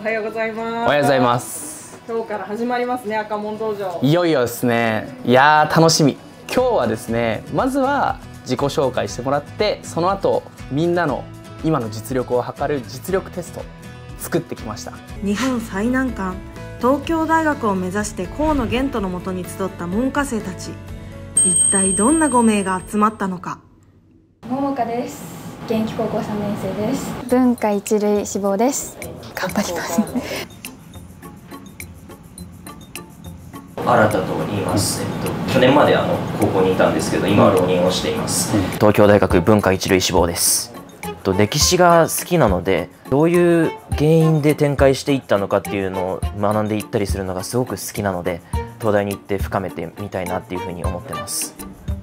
おはようございます。 おはようございます。 今日から始まりますね、赤門道場。 いよいよですね。いやー楽しみ。今日はですね、まずは自己紹介してもらって、その後みんなの今の実力を測る実力テスト作ってきました。 日本最難関東京大学を目指して河野玄斗のもとに集った門下生たち、一体どんな5名が集まったのか。 桃香です。現役高校3年生です。文化一類志望です。頑張ります。 新と言います。去年まで高校にいたんですけど、今は浪人をしています。東京大学文化一類志望です。歴史が好きなので、どういう原因で展開していったのかっていうのを学んでいったりするのがすごく好きなので、東大に行って深めてみたいなっていうふうに思ってます。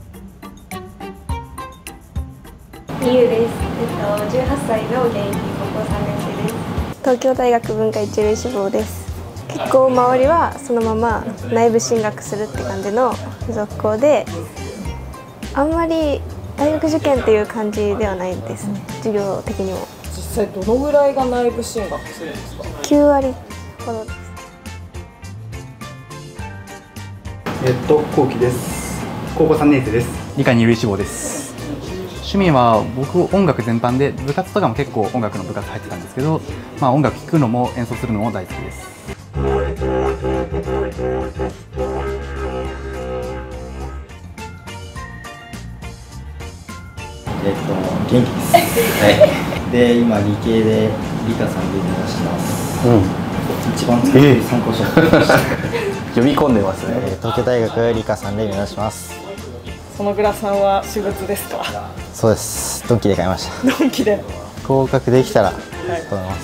みゆです。18歳の現役高校3年生です。 東京大学文化一類志望です。結構周りはそのまま内部進学するって感じの付属校で、あんまり大学受験っていう感じではないですね、授業的にも。 実際どのぐらいが内部進学するんですか ？9割ほどです。 後期です。高校3年生です。理科二類志望です。趣味は僕音楽全般で、部活とかも結構音楽の部活入ってたんですけど、音楽聴くのも演奏するのも大好きです。 元気です。はい。で今理系で理科3類目指してます。一番使って参考書を読み込んでますね。 東京大学理科3類目指します。 そのグラさんは私物ですか？ そうです。ドンキで買いました。 ドンキで合格できたらと思います。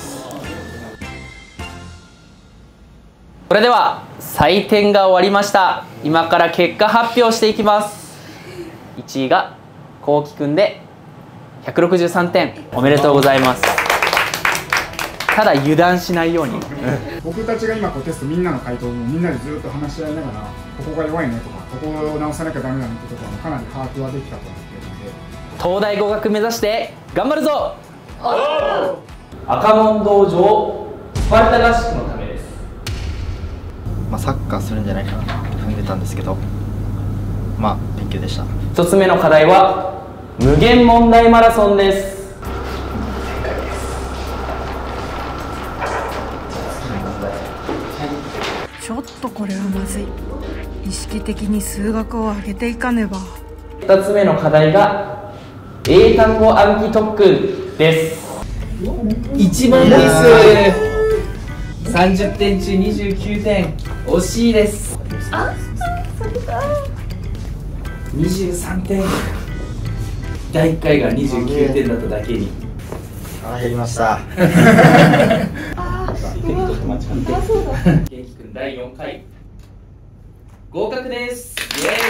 それでは採点が終わりました。今から結果発表していきます。1位がこうきくんで163点、おめでとうございます。ただ油断しないように。 僕たちが今テストみんなの回答をみんなでずっと話し合いながら、ここが弱いねとか、ここを直さなきゃダメだねってところもかなり把握はできたと思っているので、 東大合格目指して頑張るぞ。赤門道場スパルタ合宿のためです。 サッカーするんじゃないかなと踏んでたんですけど、勉強でした。 1つ目の課題は無限問題マラソンです。 ちょっとこれはまずい。意識的に数学を上げていかねば。 2つ目の課題が英単語暗記特訓です。1番ミス。30点中29点、惜しいです。23点。第1回が29点だっただけに。 減りました。 元気くん第4回合格です。イエーイ。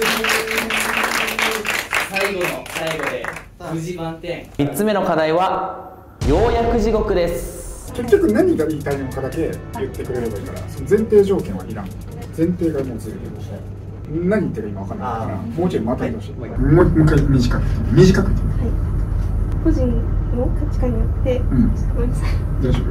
最後の最後で無事満点。3つ目の課題は要約地獄です。 結局何が言いたいのかだけ言ってくれればいいから、その前提条件はいらん。前提がもうずれてる。何言ってるか今分かんないから、もうちょいまたいてほしい。もう一回短く短く。 個人の価値観によって、ごめんなさい。 大丈夫？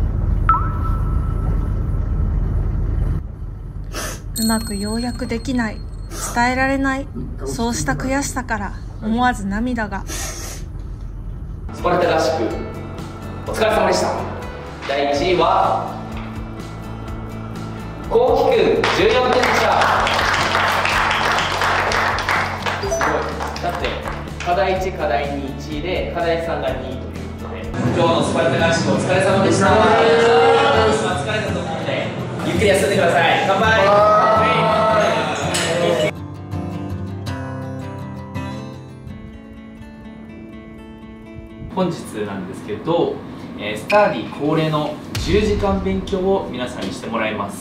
うまく要約できない、伝えられない、そうした悔しさから思わず涙が。 スパルタ合宿お疲れ様でした。第1位はこうきくん14点でした。すごい。だって課題1課題2 1位で課題3が2位ということで、今日のスパルタ合宿お疲れ様でした。疲れたと思うのでゆっくり休んでください。乾杯。本日なんですけど、スターディ恒例の10時間勉強を皆さんにしてもらいます。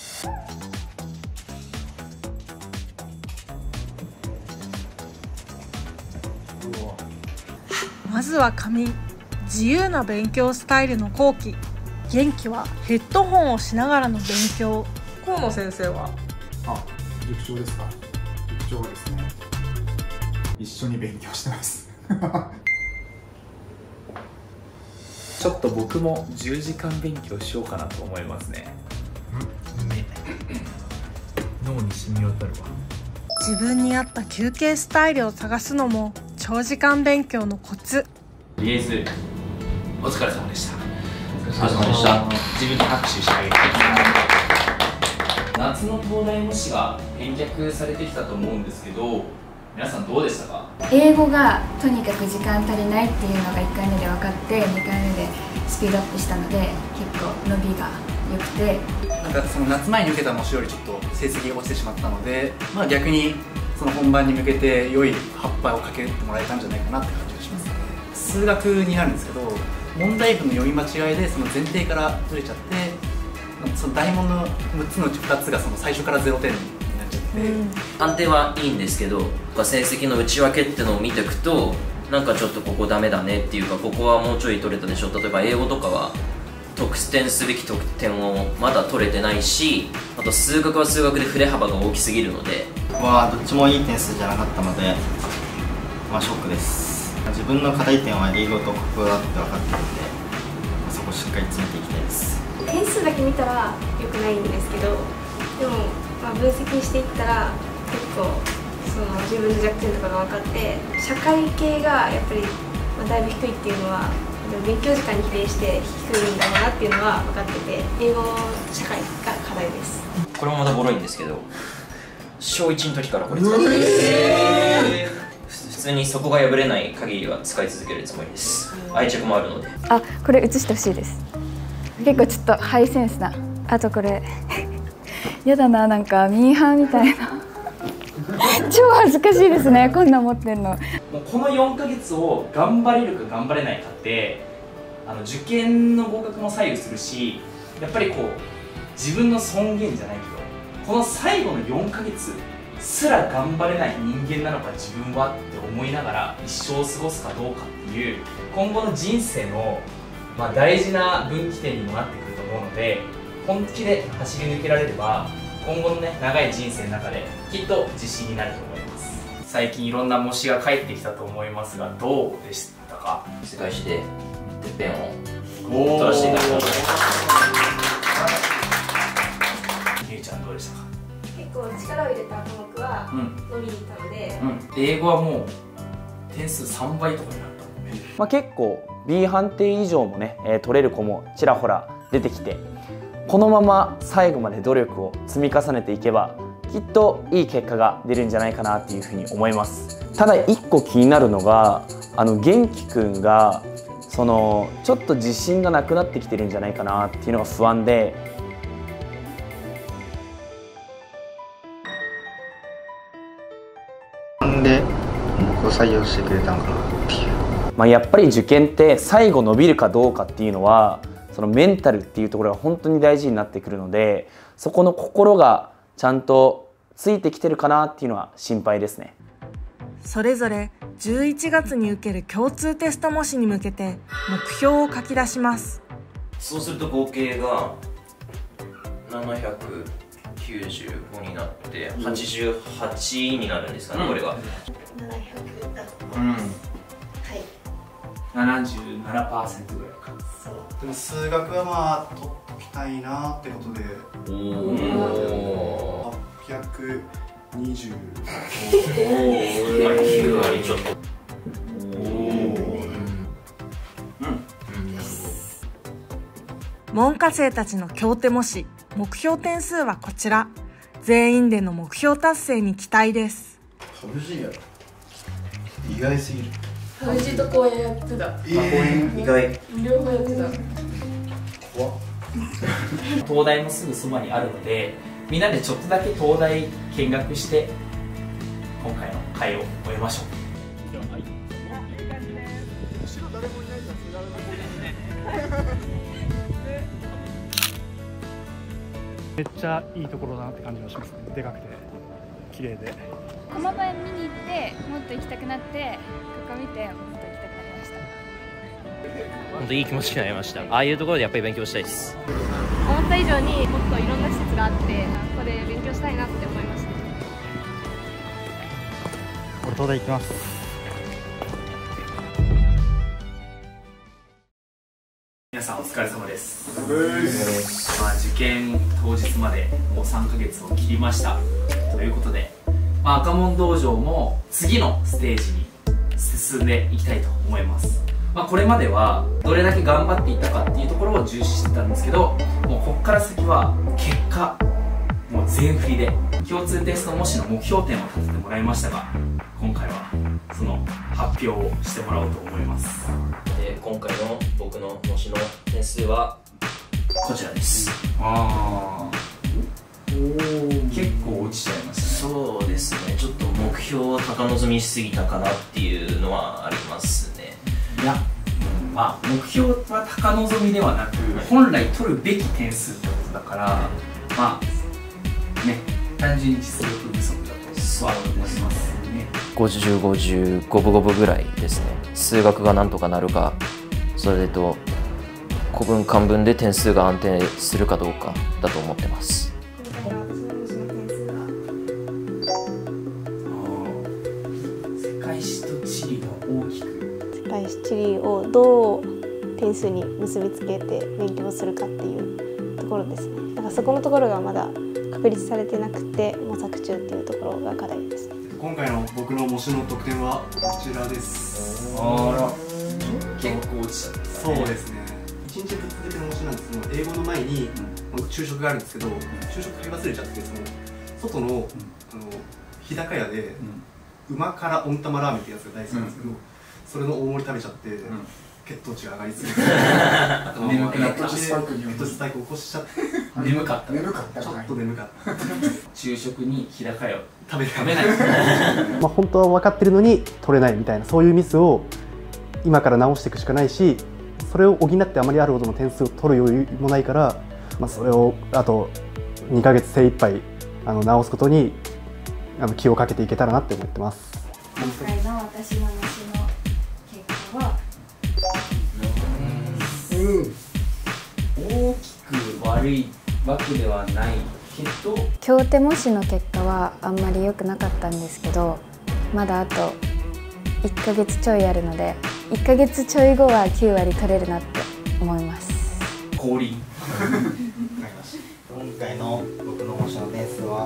まずは仮眠。自由な勉強スタイルの後期。元気はヘッドホンをしながらの勉強。 河野先生は塾長ですか？塾長はですね、一緒に勉強してます。 ちょっと僕も10時間勉強しようかなと思いますね。脳に染み渡るわ。 自分に合った休憩スタイルを探すのも長時間勉強のコツ。 とりあえずお疲れ様でした。 お疲れ様でした。 自分に拍手してあげて。夏の東大模試が返却されてきたと思うんですけど、皆さんどうでしたか？ 英語がとにかく時間足りないっていうのが1回目で分かって、2回目でスピードアップしたので結構伸びが良くて、 なんかその夏前に受けた模試よりちょっと成績が落ちてしまったので、まあ、逆にその本番に向けて良い葉っぱをかけてもらえたんじゃないかなって感じがしますね。数学になるんですけど、問題文の読み間違いでその前提からずれちゃって、その大問の6つのうち2つがその最初から0点になっちゃって、 判定はいいんですけど、成績の内訳ってのを見ていくと、なんかちょっとここダメだねっていうか、ここはもうちょい取れたでしょ。例えば英語とかは得点すべき得点をまだ取れてないし、あと数学は数学で振れ幅が大きすぎるので、 どっちもいい点数じゃなかったので、ショックです。自分の課題点は英語と国語だって分かってるんで、そこをしっかり詰めていきたいです。 点数だけ見たら良くないんですけど、でも、分析していったら結構その自分の弱点とかが分かって、社会系がやっぱり、だいぶ低いっていうのは勉強時間に比例して低いんだろうなっていうのは分かってて、英語社会が課題です。 これもまたボロいんですけど、小1の時からこれ使ってます。普通にそこが破れない限りは使い続けるつもりです。愛着もあるので。 あ、これ写してほしいです。結構ちょっとハイセンスな。あとこれやだな、なんかミーハーみたいな超恥ずかしいですね、こんなん持ってるの。 もうこの4ヶ月を頑張れるか頑張れないかって受験の合格も左右するし、やっぱりこう自分の尊厳じゃないけど、この最後の4ヶ月すら頑張れない人間なのか自分はって思いながら一生を過ごすかどうかっていう、今後の人生の大事な分岐点にもなってくると思うので、本気で走り抜けられれば今後のね長い人生の中できっと自信になると思います。最近いろんな模試が返ってきたと思いますが、どうでしたか？ 世界史でてっぺんを取らせていただきました。 ゆうちゃんどうでしたか？ 結構力を入れた科目は伸びにいったので、 英語はもう点数3倍とかになったもんね。 結構 B 判定以上もね、取れる子もちらほら出てきて、このまま最後まで努力を積み重ねていけばきっといい結果が出るんじゃないかなっていうふうに思います。ただ一個気になるのが、元気くんがちょっと自信がなくなってきてるんじゃないかなっていうのが不安で、 なんで僕を採用してくれたのかなっていう。 やっぱり受験って最後伸びるかどうかっていうのはそのメンタルっていうところが本当に大事になってくるので、そこの心がちゃんとついてきてるかなっていうのは心配ですね。 それぞれ11月に受ける共通テスト模試に向けて目標を書き出します。 そうすると合計が795になって88になるんですかね、これが。 700だとうん、 はい。 77% ぐらいか。 でも数学は取っときたいなってことで、820。 9割ちょっと。 門下生たちの強手模試、目標点数はこちら。全員での目標達成に期待です。 寂しいやろ。意外すぎる。 ハウジと公園やってた。 意外。 両方やってた。 怖っ。 東大もすぐそばにあるので、みんなでちょっとだけ東大見学して今回の会を終えましょう。 めっちゃいいところだなって感じがしますね。でかくて綺麗で。 この前見に行ってもっと行きたくなって、ここ見てもっと行きたくなりました。 本当いい気持ちになりました。ああいうところでやっぱり勉強したいです。 思った以上にもっといろんな施設があって、ここで勉強したいなって思いました。 俺東大行きます。 皆さんお疲れ様です。受験当日までもう3ヶ月を切りましたということで、赤門道場も次のステージに進んでいきたいと思います。これまではどれだけ頑張っていたかっていうところを重視してたんですけど、もうここから先は結果もう全振りで、共通テスト模試の目標点を立ててもらいましたが、今回はその発表をしてもらおうと思います。 今回の僕の模試の点数はこちらです。 結構落ちちゃいましたね。 そうですね、ちょっと目標を高望みしすぎたかなっていうのはありますね。 いや、目標は高望みではなく、本来取るべき点数ってことだから、単純に実力不足だとは思いますね。 50、50、五分五分ぐらいですね。数学がなんとかなるか、それと古文漢文で点数が安定するかどうかだと思ってます。 世界史と地理が大きく、 世界史地理をどう点数に結びつけて勉強するかっていうところですね。だからそこのところがまだ確立されてなくて模索中っていうところが課題です。 今回の僕の模試の得点はこちらです。 結構落ちちゃった。 そうですね。1日ぶっ続けの模試なんですけど、英語の前に昼食があるんですけど、昼食買い忘れちゃって、外の日高屋で旨辛温玉ラーメンってやつが大好きなんですけど、それの大盛り食べちゃって血糖値が上がりすぎて、 眠くなった。 血糖値スパイク起こしちゃって、 眠かった。 ちょっと眠かった。 昼食に日高屋を食べない。 本当は分かってるのに取れないみたいな、そういうミスを今から直していくしかないし、それを補ってあまりあるほどの点数を取る余裕もないから、それをあと2ヶ月精一杯直すことに気をかけていけたらなって思ってます。 今回の私の模試の結果は大きく悪いわけではないけど、 京手模試の結果はあんまり良くなかったんですけど、まだあと1ヶ月ちょいあるので、1ヶ月ちょい後は9割取れるなって思います。 降臨。 今回の僕の模試の点数は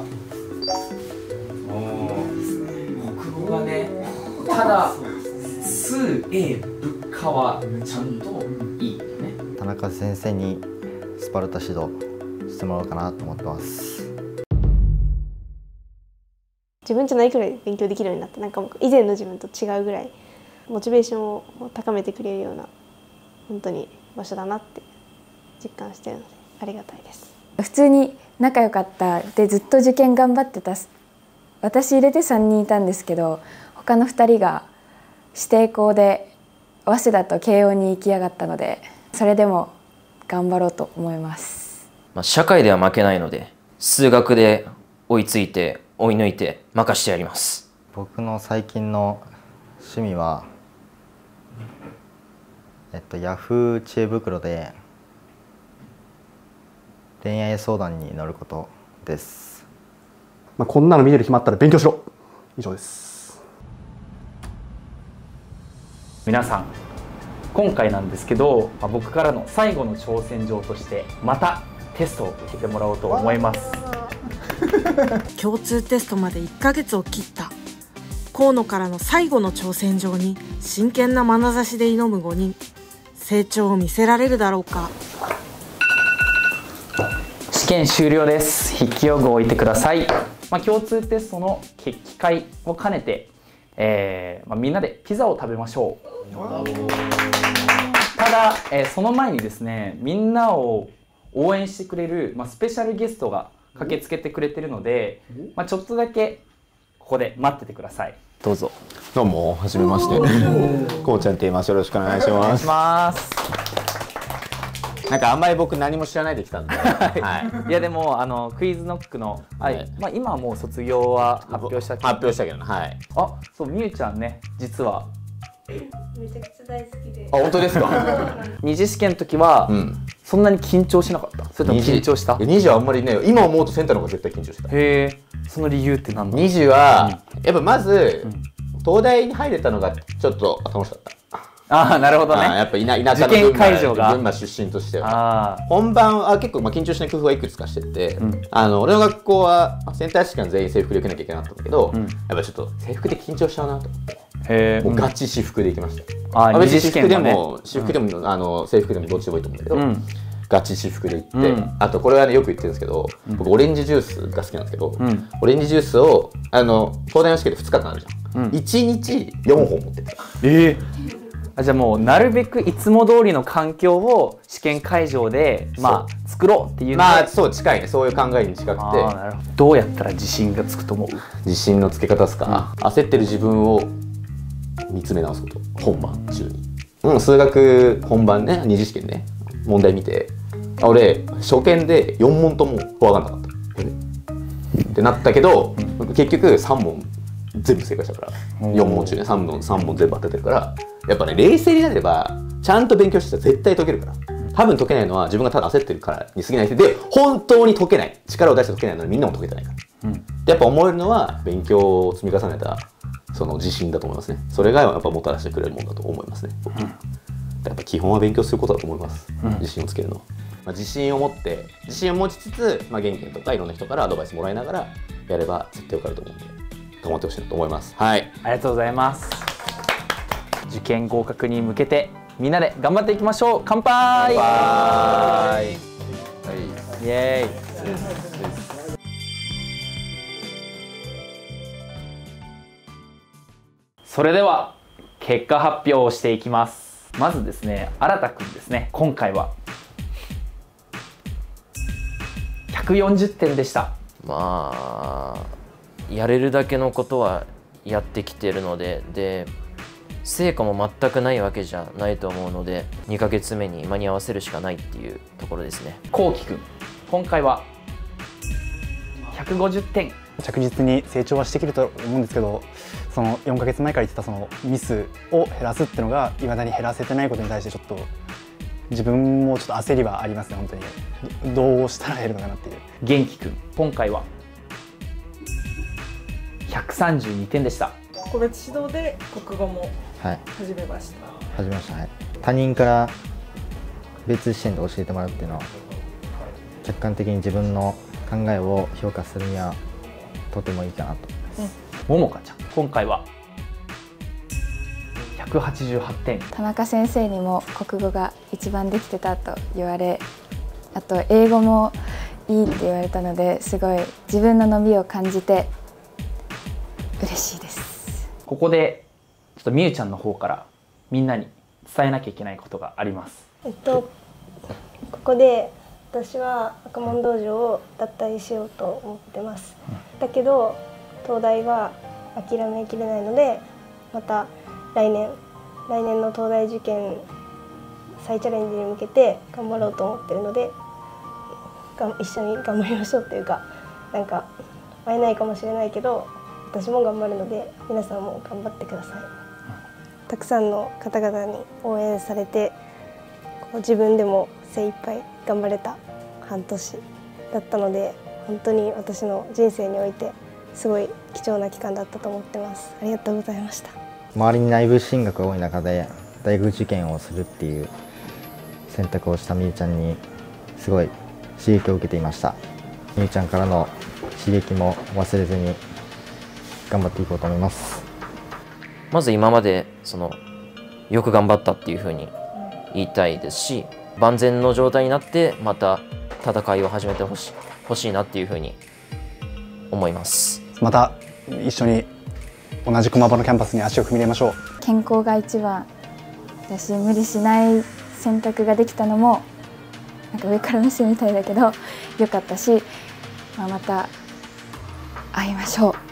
国語がね、ただ数 A 物価はちゃんといいよね。 田中先生にスパルタ指導してもらおうかなと思ってます。 自分じゃないくらい勉強できるようになって、以前の自分と違うぐらいモチベーションを高めてくれるような本当に場所だなって実感しているのでありがたいです。 普通に仲良かったで、ずっと受験頑張ってた私入れて3人いたんですけど、他の2人が指定校で早稲田と慶応に行きやがったので、それでも頑張ろうと思います。 社会では負けないので、数学で追いついて追い抜いて任してやります。 僕の最近の趣味はヤフー知恵袋で恋愛相談に乗ることです。 こんなの見てる暇あったら勉強しろ。以上です。 皆さん、今回なんですけど、僕からの最後の挑戦状としてまたテストを受けてもらおうと思います。 共通テストまで1ヶ月を切った河野からの最後の挑戦状に真剣な眼差しで挑む5人。成長を見せられるだろうか。 試験終了です。筆記用具を置いてください。共通テストの決起会を兼ねて、みんなでピザを食べましょう。ただ、その前にですね、みんなを応援してくれる、スペシャルゲストが駆けつけてくれてるので、ちょっとだけここで待っててください。 どうぞ。 どうも、はじめまして。こうちゃんって言います。よろしくお願いします。 お願いします。 あんまり僕何も知らないで来たんで。 いやでもクイズノックの、今はもう卒業は発表したけど。 発表したけど、はい。 そう、みゆちゃんね、実は。 めちゃくちゃ大好きで。 本当ですか。 二次試験の時は、そんなに緊張しなかった。それとも緊張した？ 二次はあんまりね、今思うとセンターの方が絶対緊張した。 へえ、その理由って何だ？ 二次はやっぱまず東大に入れたのがちょっと楽しかった。 ああ、なるほどね。 やっぱ田舎の群馬出身としては本番は結構緊張しない工夫はいくつかしてて、俺の学校はセンター試験全員制服で受けなきゃいけなかったんだけど、やっぱちょっと制服で緊張しちゃうなと思って、もうガチ私服で行きました。別に私服でも制服でもどっちでもいいと思うんだけど、ガチ私服で行って、あとこれはねよく言ってるんですけど、僕オレンジジュースが好きなんですけど、オレンジジュースを東大の試験で2日間あるじゃん、1日4本持ってた。 じゃあもうなるべくいつも通りの環境を試験会場で作ろうっていうので、 そう近いね、そういう考えに近くて。 どうやったら自信がつくと思う？ 自信のつけ方ですか、焦ってる自分を見つめ直すこと、本番中に。数学本番ね、二次試験ね、問題見て、俺初見で4問とも分かんなかったってなったけど、結局3問全部正解したから、4問中ね3問全部当ててるから、やっぱね冷静になればちゃんと勉強してたら絶対解けるから。多分解けないのは自分がただ焦ってるからに過ぎないで、本当に解けない、力を出して解けないのにみんなも解けてないから、でやっぱ思えるのは勉強を積み重ねたその自信だと思いますね。それがやっぱもたらしてくれるものだと思いますね。やっぱ基本は勉強することだと思います、自信をつけるのは。自信を持ちつつ、原点とかいろんな人からアドバイスもらいながらやれば絶対受かると思うんで、頑張ってほしいなと思います。はい、 ありがとうございます。受験合格に向けてみんなで頑張っていきましょう。乾杯。はい、イエーイ。それでは結果発表をしていきます。まずですね、新くんですね。今回は140点でした。 やれるだけのことはやってきてるので、成果も全くないわけじゃないと思うので、2ヶ月目に間に合わせるしかないっていうところですね。 こうきくん、今回は150点。 着実に成長はしてきてると思うんですけど、その4ヶ月前から言ってたそのミスを減らすっていうのがいまだに減らせてないことに対してちょっと自分もちょっと焦りはありますね。本当にどうしたら減るのかなっていう。 元気くん、今回は132点でした。 個別指導で国語も始めました。 始めました。はい。他人から別視点で教えてもらうっていうのは客観的に自分の考えを評価するにはとてもいいかなと。 ももかちゃん、今回は188点。 田中先生にも国語が一番できてたと言われ、あと英語もいいって言われたので、すごい自分の伸びを感じて嬉しいです。 ここでちょっとみゆちゃんの方からみんなに伝えなきゃいけないことがあります。 ここで私は赤門道場を脱退しようと思ってます。だけど東大は諦めきれないので、また来年の東大受験再チャレンジに向けて頑張ろうと思ってるので、一緒に頑張りましょうっていうか、なんか会えないかもしれないけど私も頑張るので皆さんも頑張ってください。たくさんの方々に応援されて、自分でも精一杯頑張れた半年だったので、本当に私の人生においてすごい貴重な期間だったと思ってます。ありがとうございました。 周りに内部進学が多い中で大学受験をするっていう選択をしたみゆちゃんにすごい刺激を受けていました。みゆちゃんからの刺激も忘れずに頑張っていこうと思います。 まず今までよく頑張ったっていうふうに言いたいですし、万全の状態になってまた戦いを始めてほしいなっていうふうに思います。 また一緒に同じ駒場のキャンパスに足を踏み入れましょう。 健康が一番だし、無理しない選択ができたのもなんか上から目線みたいだけど良かったし、また会いましょう。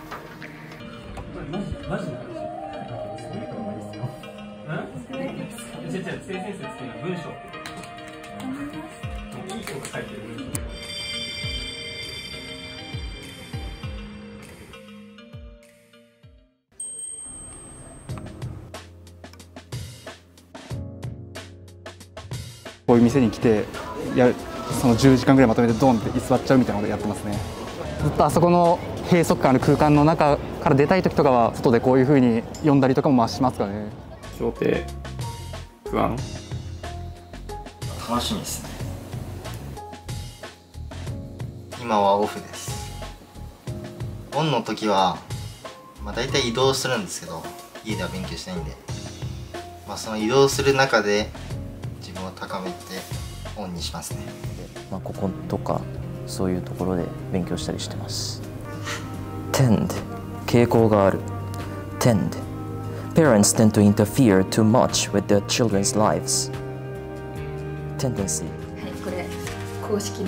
こういう店に来てその10時間ぐらいまとめてドンって居座っちゃうみたいなことやってますね。ずっとあそこの閉塞感ある空間の中から出たい時とかは外でこういう風に読んだりとかもしますかね。 小艇不安？ 楽しみですね。今はオフです。オンの時は、だいたい移動するんですけど、家では勉強してないんで、その移動する中で自分を高めてオンにしますね。 こことかそういうところで勉強したりしてます。Tend 傾向がある。Tend Parents tend to interfere too much with their children's lives. Tendency はい、これ公式の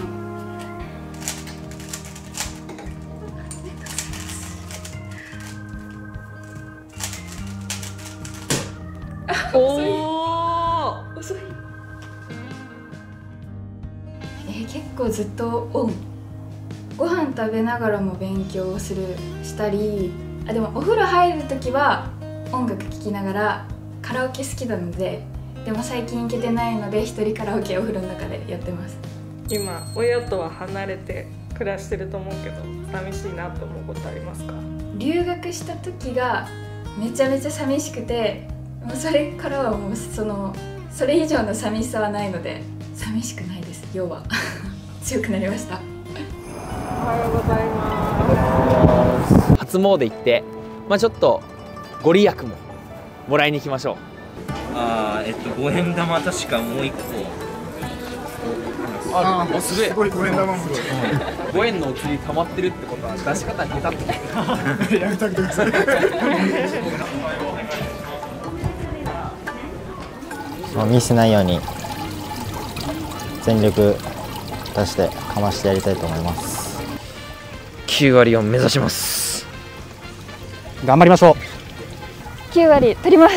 遅い。結構ずっとオン。ご飯食べながらも勉強したり、でもお風呂入る時は音楽聴きながらカラオケ好きなので、でも最近行けてないので一人カラオケお風呂の中でやってます。 今親とは離れて暮らしてると思うけど、寂しいなと思うことありますか？ 留学した時がめちゃめちゃ寂しくて、もうそれからはもうそれ以上の寂しさはないので寂しくないです。要は強くなりました。 おはようございます。 初詣行って、ちょっとご利益ももらいに行きましょう。 5円玉確かもう1個。 すごい5円玉も 5円のお釣り溜まってるってことは出し方下手ってことやめてあげてください。 ミスないように全力出してかましてやりたいと思います。 9割を目指します。 頑張りましょう。 9割取ります。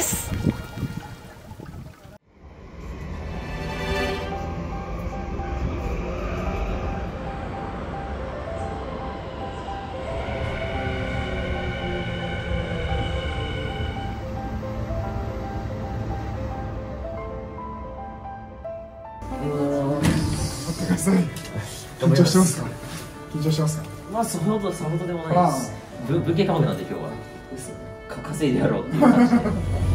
緊張してますか？緊張してますか？ さほどでもないです。文系科目なんで今日は稼いでやろうっていう感じで。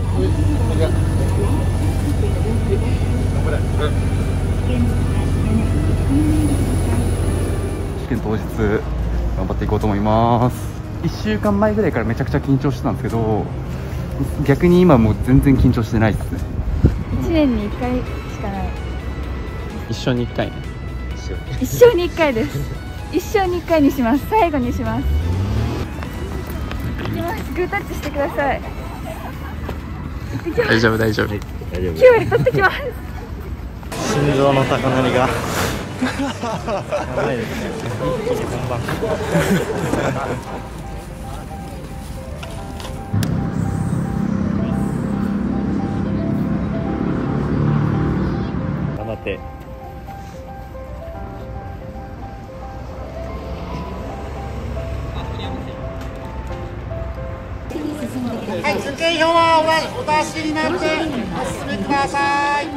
試験当日頑張っていこうと思います。1週間前ぐらいからめちゃくちゃ緊張してたんですけど、逆に今もう全然緊張してないですね。 1年に1回しかない。 一生に1回ね。 一生に1回です。一生に1回にします。最後にします。いきます。グータッチしてください。 大丈夫大丈夫。 9割取ってきます。 心臓の高鳴りがやばいですね。一気に本番。 頑張って。 はい、受験票はお出しになってお進みください。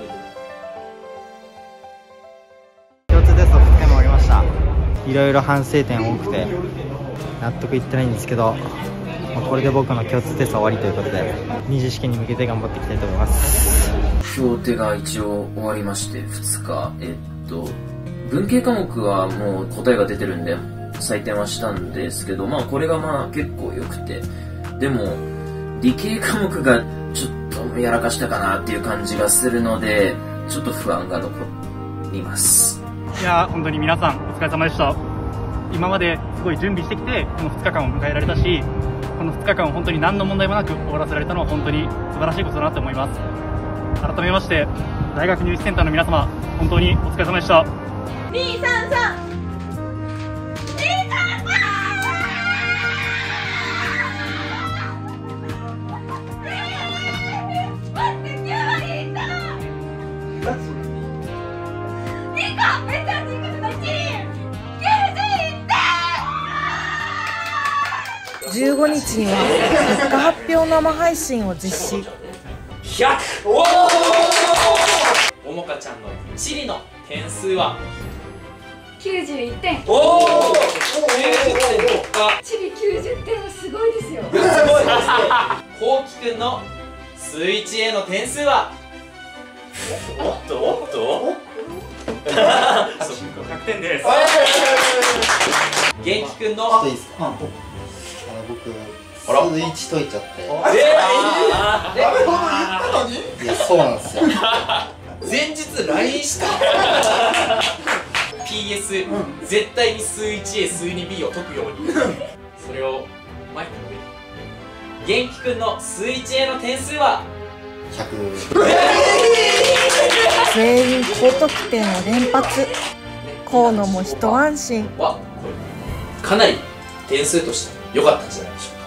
共通テスト2日目終わりました。いろいろ反省点多くて納得いってないんですけど、これで僕の共通テスト終わりということで、二次試験に向けて頑張っていきたいと思います。 評定が一応終わりまして2日、文系科目はもう答えが出てるんで採点はしたんですけど、これが結構良くて、でも理系科目がちょっとやらかしたかなっていう感じがするので、ちょっと不安が残ります。 いやー、本当に皆さんお疲れ様でした。今まですごい準備してきてこの2日間を迎えられたし、この2日間を本当に何の問題もなく終わらせられたのは本当に素晴らしいことだなと思います。改めまして大学入試センターの皆様、本当にお疲れ様でした。 233 15日には結果発表生配信を実施。 100！ももかちゃんの地理の点数は 91点。 おお、90点突破。 地理90点はすごいですよ。 すごいですね。こうきくんの数1への点数はおっとおっと 100点です。 元気くんのいいですか。僕数1解いちゃって。 なるほど、言ったのに。 いや、そうなんですよ。 前日 LINE したPS、絶対に数 1A 数 2B を解くようにそれをマイクの上に。元気くんの数 1A の点数は 100。 全員高得点を連発。河野も一安心。 はかなり点数として良かったんじゃないでしょうか。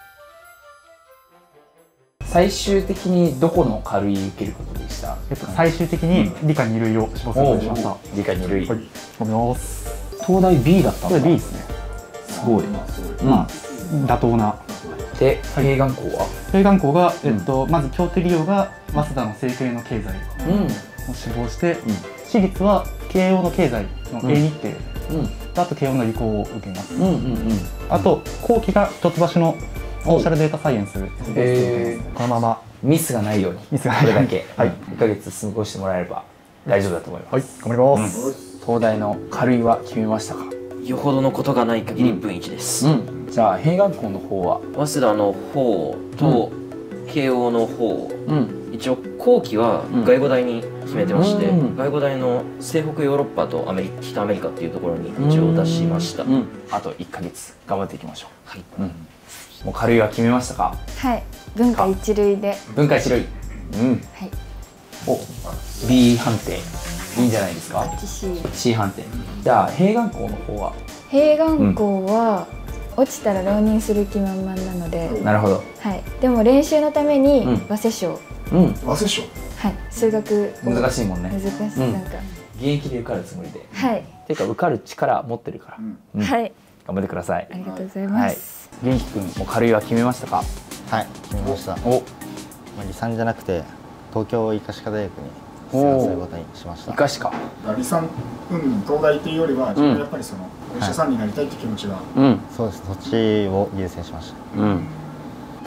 最終的にどこの軽い受けることでした？ 最終的に理科2類を志望することにしました。 理科2類。 はい。頑張ります。 東大 B だったんだ。 これ B ですね。 すごい。 まあ妥当な。 で、併願校は？ 併願校がまず京都理央が早稲田の政経の経済を志望して、私立は慶応の経済の A 日程、あと慶応の理工を受けます。あと後期が一橋のソーシャルデータサイエンス、このままミスがないように、これだけ1ヶ月過ごしてもらえれば大丈夫だと思います。 はい、頑張ります。 東大の軽いは決めましたか？ よほどのことがない限り分1です。 じゃあ併願校の方は早稲田の方と慶応の方、一応後期は外語大に決めてまして、外語大の西北ヨーロッパと北アメリカっていうところに一応出しました。 あと1ヶ月頑張っていきましょう。はい。もう軽いは決めましたか？ はい、文化一類で。 文化一類。はい。お、B 判定いいんじゃないですか？ C 判定。じゃあ併願校の方は？ 併願校は落ちたら浪人する気満々なので。 なるほど。 はい。でも練習のために早稲賞。 早稲賞。 はい。数学難しいもんね。 難しいなんか。 現役で受かるつもりで。 はい。 っていうか受かる力持ってるから。 はい。 頑張ってください。 ありがとうございます。 元気くんも軽いは決めましたか？ はい、決めました。 お、 理産じゃなくて東京医科歯科大学に出願することにしました。 医科歯科。 理産東大っていうよりは自分やっぱりそのお医者さんになりたいって気持ちが。 そうです。そっちを優先しました。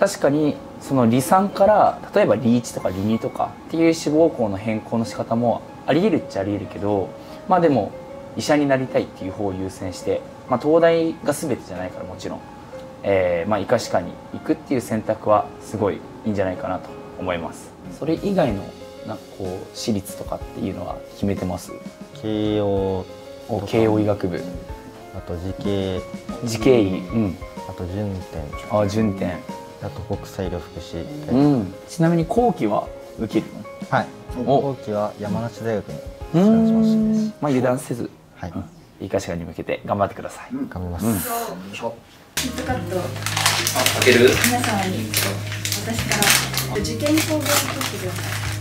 確かにその理産から例えば理1とか理2とかっていう志望校の変更の仕方もありえるっちゃありえるけど、まあでも医者になりたいっていう方を優先して、まあ東大が全てじゃないからもちろん。まあ医科歯科に行くっていう選択はすごいいいんじゃないかなと思います。それ以外のなんかこう私立とかっていうのは決めてます？ 慶応医学部、 あと慈恵医、 あと順天、 順天、 あと国際医療福祉、 ちなみに後期は受けるの？ はい。後期は山梨大学に出願しました。 まあ油断せず、 はい。 医科歯科に向けて頑張ってください。 頑張ります。 キットカット開ける？ 皆様に私から受験講義を取ってください。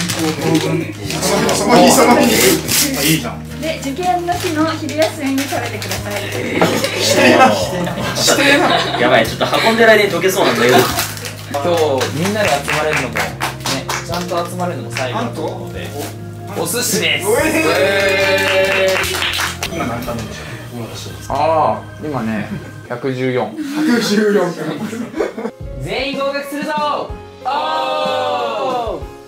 その日いいじゃん。 で受験の日の昼休みに食べてください。 やばい、ちょっと運んでる間に溶けそうなんだけど。 今日みんなで集まれるのもね、ちゃんと集まれるのも最後だと思うのでお寿司です。 今何食べるんでしょう？ ああ、今ね114。 全員合格するぞ。おー。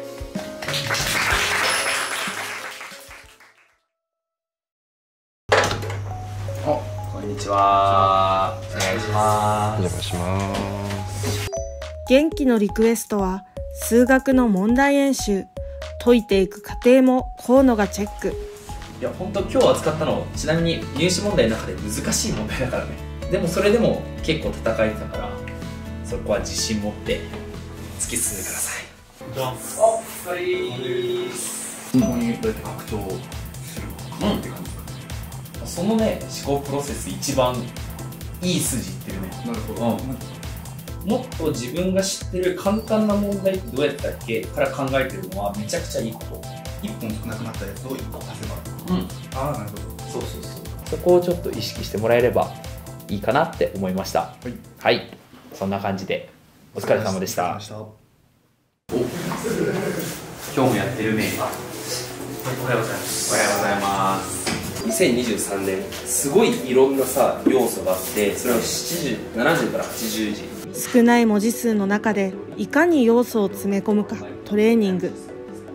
こんにちは。お願いします。 お邪魔します。 元気のリクエストは数学の問題演習。解いていく過程も河野がチェック。 いや本当今日扱ったのちなみに入試問題の中で難しい問題だからね。でもそれでも結構戦えてたからそこは自信持って突き進んでください。お疲れーす。 ここにどうやって拡張するかって感じですか？ そのね思考プロセス一番いい筋いってるね。 なるほど。 もっと自分が知ってる簡単な問題ってどうやったっけから考えてるのはめちゃくちゃいいこと。 1本少なくなったやつを1個足せば。ああ、なるほど。 そうそうそう。そこをちょっと意識してもらえればいいかなって思いました。はい、そんな感じでお疲れ様でした。今日もやってるメニュー。おはようございます。おはようございます。2023年すごいいろんなさ要素があって、それを70から80時。 少ない文字数の中でいかに要素を詰め込むかトレーニング。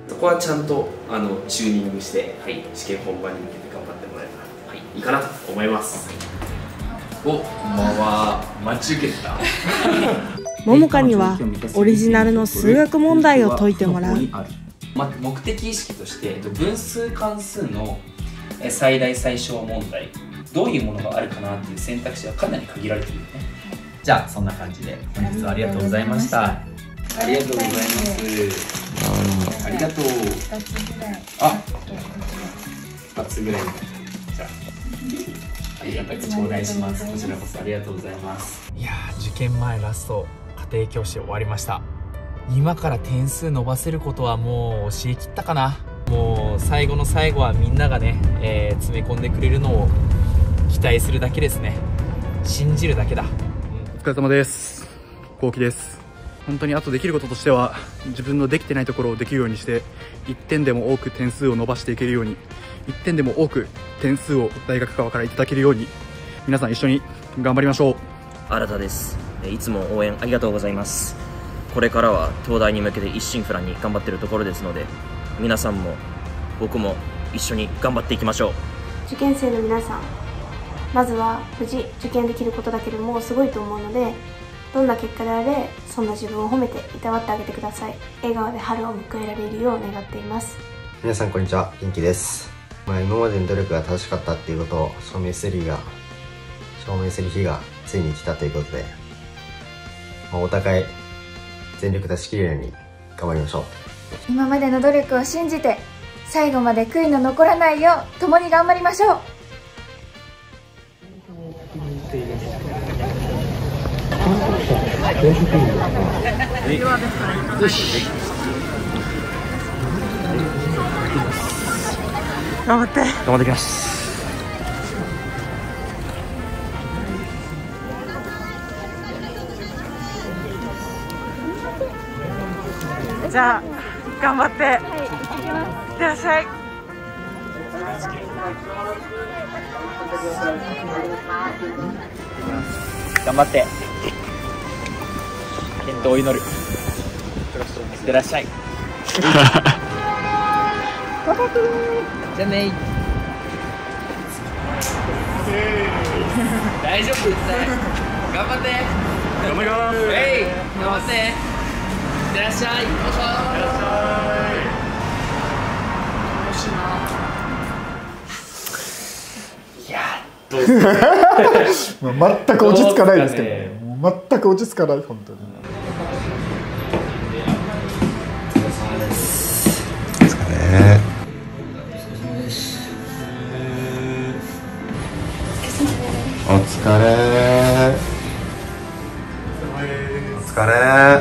そこはちゃんとチューニングして、はい、試験本番に向けて頑張ってもらえば、はい、いいかなと思います。お、こんばんは。待ち受けてた。 ももかにはオリジナルの数学問題を解いてもらう。 目的意識として分数関数の最大最小問題、どういうものがあるかなっていう選択肢はかなり限られているよね。じゃあそんな感じで本日はありがとうございました。ありがとうございます。ありがとう。あ、2つぐらい。じゃあありがたく頂戴します。こちらこそありがとうございます。いやー、受験前ラスト家庭教師終わりました。今から点数伸ばせることはもう教えきったかな。もう最後の最後はみんながね、詰め込んでくれるのを期待するだけですね。信じるだけだ。 お疲れ様です。こうきです。本当にあとできることとしては、自分のできてないところをできるようにして、1点でも多く点数を伸ばしていけるように、1点でも多く点数を大学側からいただけるように、皆さん一緒に頑張りましょう。 新田です。いつも応援ありがとうございます。これからは東大に向けて一心不乱に頑張っているところですので、皆さんも僕も一緒に頑張っていきましょう。 受験生の皆さん、まずは無事受験できることだけでもすごいと思うので、どんな結果であれそんな自分を褒めていたわってあげてください。笑顔で春を迎えられるよう願っています。 皆さんこんにちは、元気です。今までの努力が正しかったっていうことを証明する日がついに来たということで、お互い全力出し切れるように頑張りましょう。 今までの努力を信じて最後まで悔いの残らないよう共に頑張りましょう。 よし、 頑張って頑張ってきます。 じゃあ頑張って、はい、いってらっしゃい。 頑張って健闘を祈る。いってらっしゃい。じゃあね。大丈夫ですね。頑張って。頑張ります。頑張って。いってらっしゃい。いってらっしゃい。いやー、どうですか。 全く落ち着かないですけど、ね、もう全く落ち着かない、本当に。 お疲れ。お疲れ。お疲れ。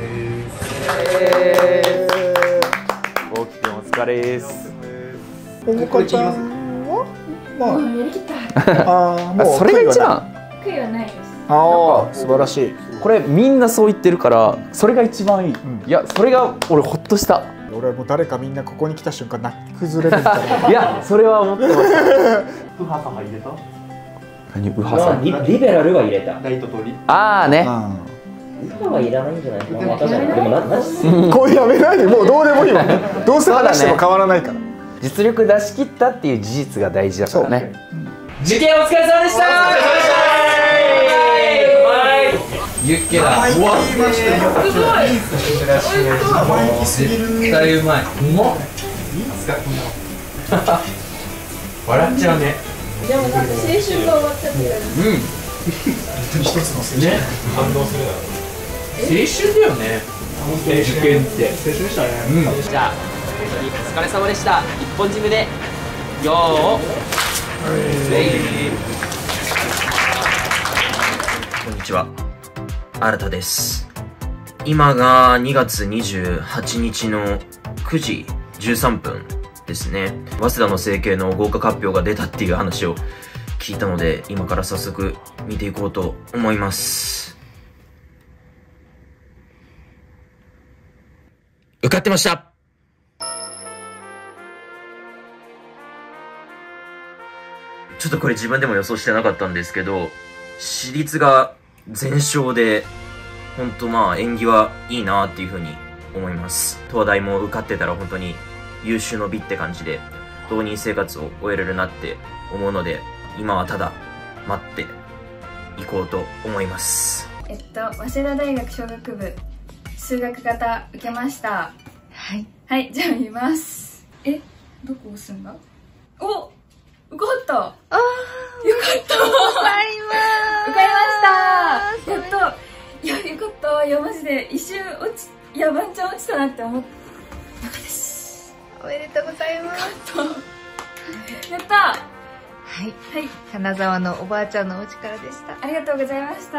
大きくお疲れです。 ももかちゃんはまあやりきった。 もうそれが一番。 悔いはないです。 ああ、素晴らしい。 これみんなそう言ってるからそれが一番いい。いや、それが俺ほっとした。 俺はもう誰かみんなここに来た瞬間泣き崩れるみたいな。 いや、それは思ってました。 ウハサハ入れた？ 何ウハサ？ リベラルは入れた。 ライトとリ。 ああね。 ウハはいらないんじゃないかな。でも何？ これやめないで、もうどうでもいいわ。どうせ話しても変わらないから。 実力出し切ったっていう事実が大事だからね。 受験お疲れ様でした。ユッケだ。うわ、すごい。絶対うまい。うまっ。いいですか、こんなの。笑っちゃうね。 でもなんか青春が終わっちゃってる。 一つの青春。 ね、感動するだろう。青春だよね。受験って。 青春でしたね。 じゃあ、お疲れ様でした。一本締めで。よー。 こんにちは。新田です。今が2月28日の9時13分ですね。早稲田の成蹊の合格発表が出たっていう話を聞いたので、今から早速見ていこうと思います。受かってました。ちょっとこれ自分でも予想してなかったんですけど、私立が全勝で、ほんとまあ縁起はいいなっていう風に思います。東大も受かってたら本当に優秀の美って感じで浪人生活を終えれるなって思うので、今はただ待っていこうと思います。 早稲田大学商学部数学型受けました。はい、じゃあ見ます。どこ押すんだ？お、受かった。よかった。受かりました。やっと。いや、よかった。いや、マジで一瞬ワンチャン落ちたなって思った。よかったです。 おめでとうございます。 やった。はい。 金沢のおばあちゃんのお家からでした。 ありがとうございました。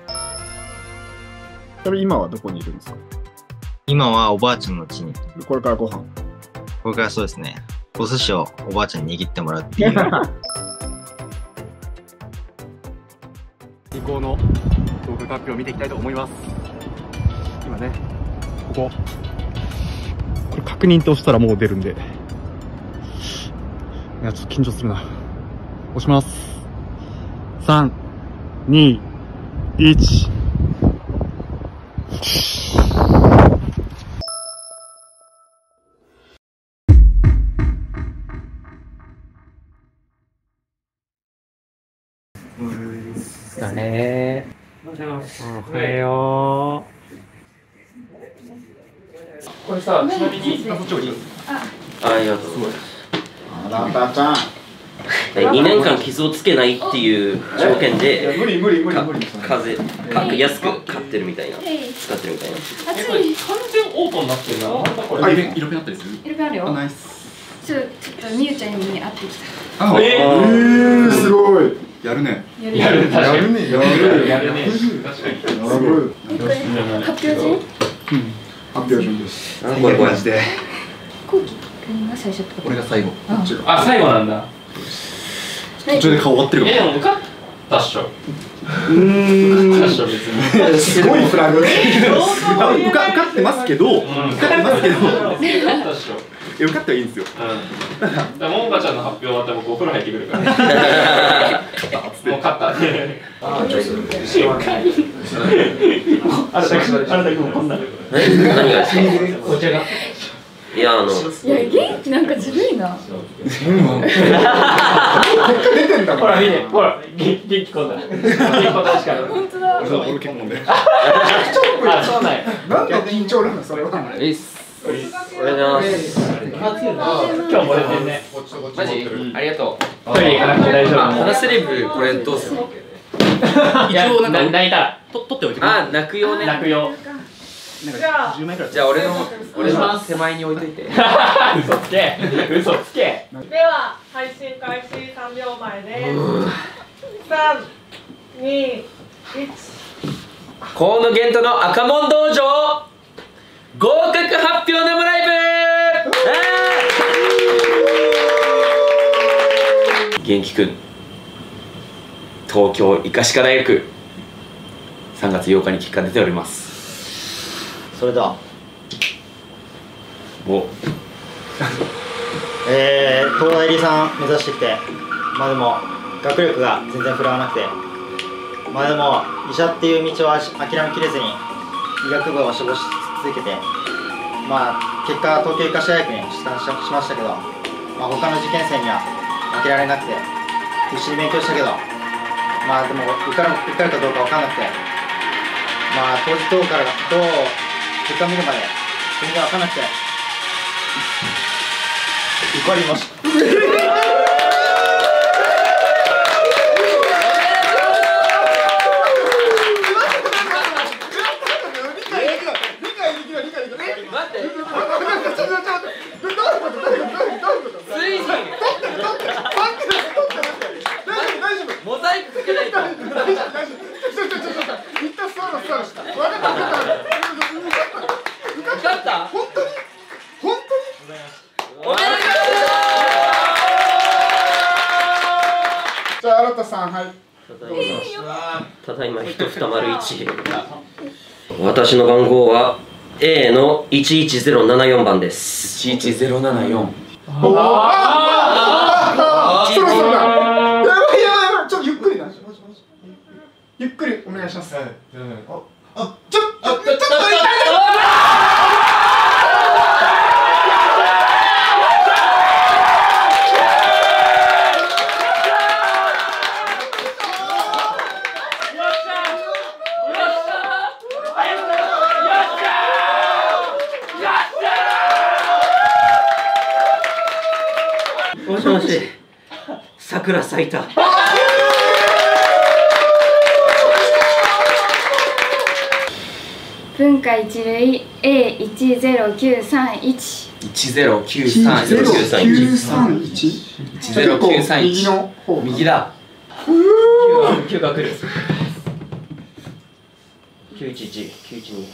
今はどこにいるんですか？ 今はおばあちゃんの家に。 これからご飯？ これからそうですね。お寿司をおばあちゃんに握ってもらうっていう。 理工の合格発表を見ていきたいと思います。今ね、これ確認って押したらもう出るんで。いや、ちょっと緊張するな。押します。3、2、1。 だねー。おはよう。これさ、ちなみにそっちもいい？ ありがとうございます。 あらたちゃん。 2年間傷をつけないっていう条件で無理安く買ってるみたいな、使ってるみたいな。 完全オートになってるな。これ色気あったりする？ 色気あるよ。 ナイス。 ちょっとみゆちゃんに会ってきた。 すごい。やるね。 やるね。確かに。 発表順？ 発表順です。 これマジで。 こうきくんが最初ってこと？ 俺が最後。 あ、最後なんだ。 途中で顔終わってる。 でも受かったっしょ。 受かったっしょ別に。すごいフラグ。受かってますけど。受かってますけど。 受かったっしょ。 受かってはいいんですよ。 もんかちゃんの発表終わったら僕お風呂入ってくるから。もう勝ったね。あなた君こんな。 何がですか？ お茶が。 いや元気なんかずるいな。 出てんだもん。 ほら見て、ほら元気こんだ。元気こんだしかない。 本当だ。 俺結婚で。 あ、そうなんや。 なんで緊張なのそれは。 おはようございます。 今日も出てんね。 マジ？ありがとう。 トイレ行かなくて大丈夫。 花セレブこれどうする？ 一応なんか泣いたら取っておいてくれ。 あ、泣く用ね。 泣く用。 じゃあ俺の手前に置いといて。 嘘つけ。嘘つけ。 では配信開始3秒前です。3、2、1。 河野玄斗の赤門道場合格発表生ライブ。元気くん、東京医科歯科大学3月8日に結果出ております。 それでは東大理さん目指してきて、でも学力が全然振るわなくて、でも医者っていう道は諦めきれずに医学部を志望し続けて、結果東京医科歯科大学に出願しましたけど、他の受験生には負けられなくて必死に勉強したけど、でも受かるかどうか分かんなくて、当日どう結果見るまで全然分かんなくて受かりました。 モザイクかけないと。受かった？本当に？おめでとう。 じゃあ新田さん、はい。 ただいま1二丸1。私の番号は A の11074番です。11074。 そろそろだ。やばい、ちょっとゆっくりな。ゆっくりお願いします。ちょっと痛い。 しもし。桜咲いた。 文化一類 A10931。 10931。右の方。 右だ。9が来る。 911、912。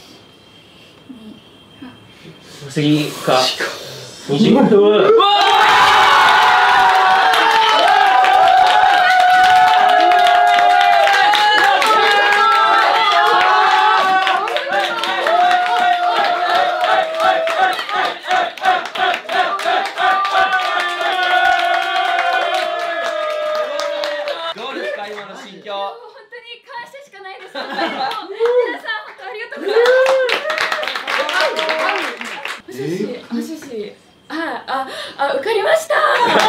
次か。20。うわ受かりました。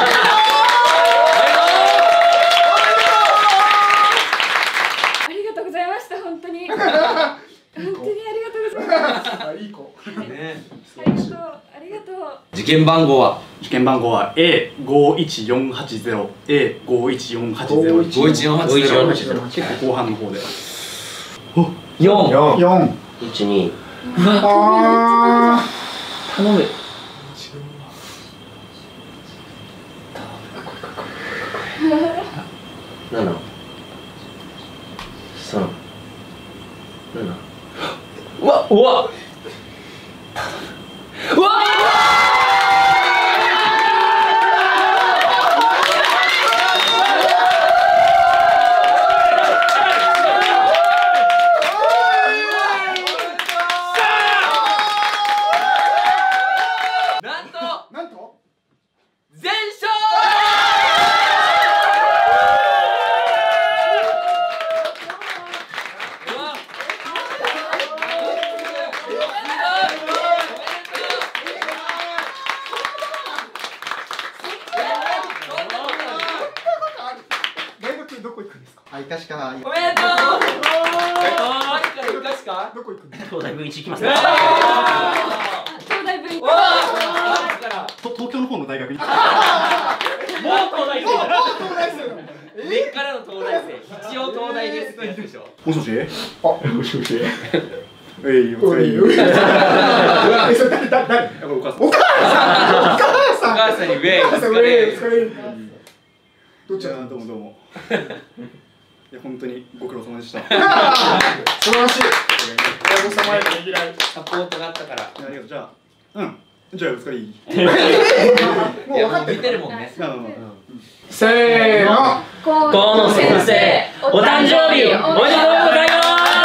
ありがとうございました。本当に。本当にありがとうございます。 いい子。 ね。ありがとう。 受験番号は。 受験番号は A51480。A51480。51480。結構後半の方で。 4。12。 ああ。 頼む。 7、3、7。 うわうわうわなんと全勝。 どこ行くんですか。医科歯科。 おめでとう。医科歯科。 どこ行くんですか。 東大分1行きます。 東大分1。 東京の方の大学に。 もう東大生。根っからの東大生。一応東大ですってやつでしょ。 もしもし。 もしもし。 お母さんにウェイ。お疲れ。 どっちだ。どうもどうも。いや本当にご苦労様でした。 素晴らしい。親御様へのねぎらい。 サポートがあったから。 ありがとう。じゃあ、じゃあお疲れ。 もう分かって見てるもんね。 せーの。 河野先生、お誕生日おめでとうございます。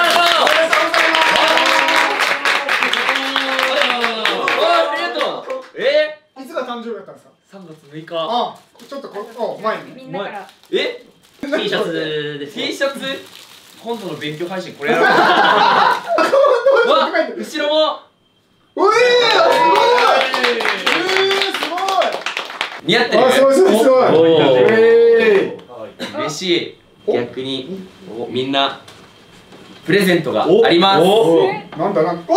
いつが誕生日だったんですか。 3月6日。 あ、ちょっと前に。 みんなから。 え T シャツです。 T シャツ今度の勉強配信これやろう。わ後ろも。 おいすごい。 似合ってる。 すごいすごいすごい。 嬉しい。逆にみんなプレゼントがあります。 なんだなんだ。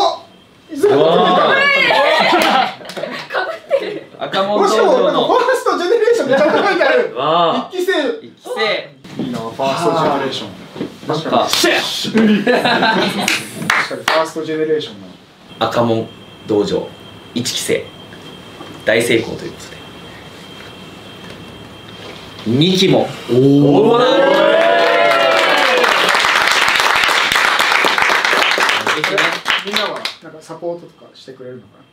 赤門道場のファーストジェネレーションめちゃくちゃ書いてある。一期生。 一期生。 いいな、ファーストジェネレーション。 なんか確かにファーストジェネレーションの赤門道場1期生大成功ということで2期もおおみんなはなんかサポートとかしてくれるのかな。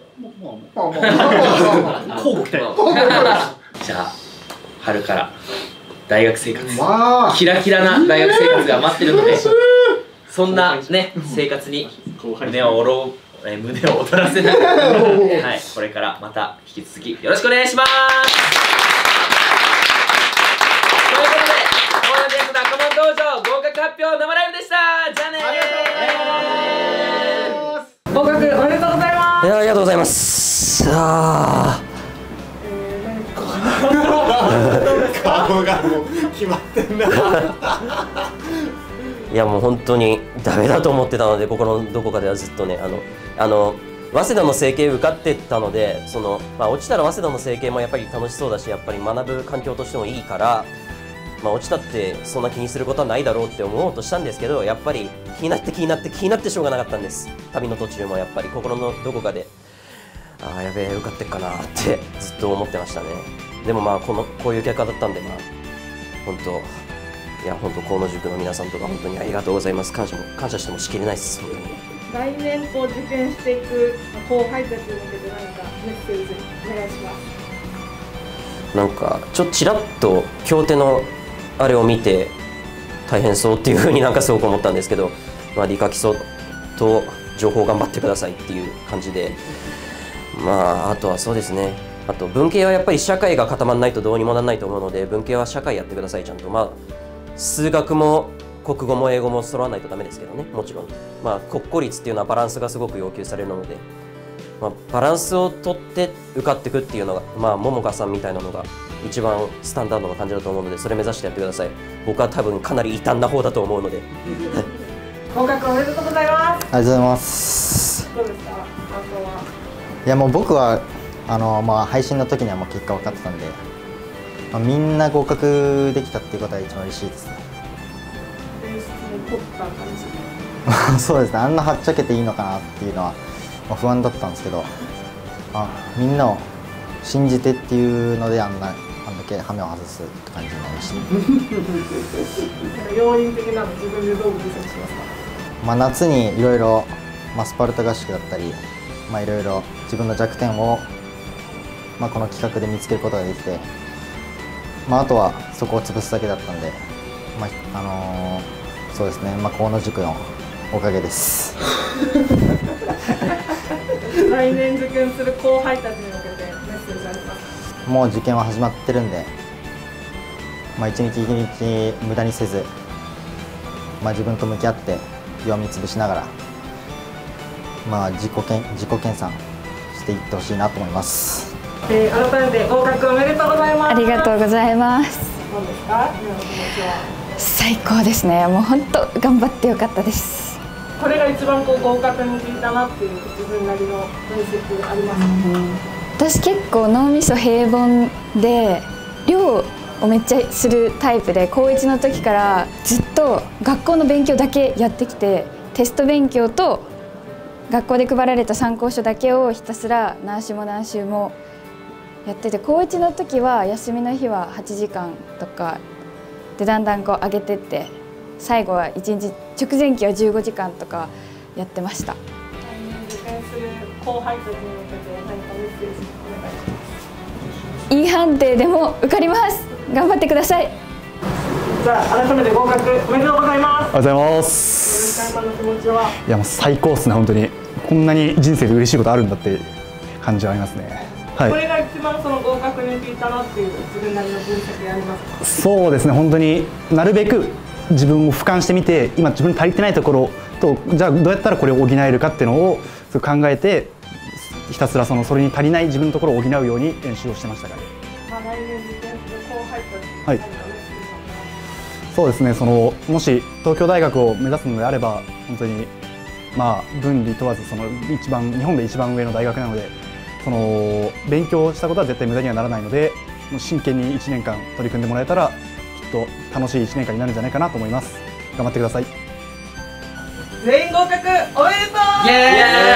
交互期待。 じゃあ春から大学生活キラキラな大学生活が待ってるのでそんなね生活に胸を躍らせながらはいこれからまた引き続きよろしくお願いします。ということで本日の赤門道場合格発表生ライブでした。じゃあねー。合格おめでとうございます。 ありがとうございます。 顔がもう決まってんな。 いやもう本当にダメだと思ってたので心のどこかではずっとね早稲田の成形受かってたので、落ちたら早稲田の成形もやっぱり楽しそうだし、やっぱり学ぶ環境としてもいいから、落ちたってそんな気にすることはないだろうって思おうとしたんですけど、やっぱり気になってしょうがなかったんです。旅の途中もやっぱり心のどこかで、ああやべえ受かってっかなってずっと思ってましたね。でもこういう結果だったんで、本当河野塾の皆さんとか本当にありがとうございます。感謝してもしきれないです。本当に来年受験していく後輩たちに向けて何かメッセージお願いします。 なんかちらっと経手のあれを見て大変そうっていうふうにすごく思ったんですけど、理科基礎と情報頑張ってくださいっていう感じで、あとはそうですね、あと文系はやっぱり社会が固まらないとどうにもならないと思うので、文系は社会やってください。ちゃんと数学も国語も英語も揃わないとダメですけどね、もちろん国公立っていうのはバランスがすごく要求されるので、バランスをとって受かっていくっていうのが桃香さんみたいなのが一番スタンダードな感じだと思うので、それ目指してやってください。僕は多分かなり異端な方だと思うので合格おめでとうございます。 ありがとうございます。 どうですか、感想は。 いやもう僕は配信の時にはもう結果分かってたんで、みんな合格できたっていうことは一番嬉しいですね。 演出に凝った感じそうですね、あんなはっちゃけていいのかなっていうのは不安だったんですけど、みんなを信じてっていうのであんだけハメを外すって感じになりました。 要因的なの自分でどう分析しますか。 夏にいろいろスパルタ合宿だったり、いろいろ自分の弱点を、この企画で見つけることができて、あとはそこを潰すだけだったんで、そうですね、河野塾のおかげです。 来年受験する後輩たちに向けてメッセージありますか。 もう受験は始まってるんで、一日一日無駄にせず、自分と向き合って弱み潰しながら、自己研鑽していってほしいなと思います。 改めて合格おめでとうございます。 ありがとうございます。 どうですか、今の気持ちは。 最高ですね。もう本当頑張ってよかったです。 これが一番合格に効いたなっていう自分なりの分析ありますか。 私結構脳みそ平凡で量をめっちゃするタイプで、高1の時からずっと学校の勉強だけやってきて、テスト勉強と学校で配られた参考書だけをひたすら何週も何週もやってて、高1の時は休みの日は8時間とかでだんだん上げてって、最後は1日直前期は15時間とかやってました。 来年受験する後輩たちに向けて何かメッセージお願いします。 いい判定でも受かります。頑張ってください。 じゃあ改めて合格おめでとうございます。 ありがとうございます。 森さんの気持ちは。 いやもう最高ですね、本当にこんなに人生で嬉しいことあるんだって感じはありますね。 これが一番合格に効いたなっていう自分なりの分析ありますか。 そうですね、本当になるべく自分を俯瞰してみて、今自分に足りてないところと、じゃあどうやったらこれを補えるかっていうのを考えて、ひたすらそれに足りない自分のところを補うように練習をしてましたから。 来年受験する後輩たちにはい、そうですね、もし東京大学を目指すのであれば、本当に分離問わず日本で一番上の大学なので、勉強したことは絶対無駄にはならないので、もう真剣に1年間取り組んでもらえたら、きっと楽しい1年間になるんじゃないかなと思います。頑張ってください。 全員合格おめでとう。 イエーイ。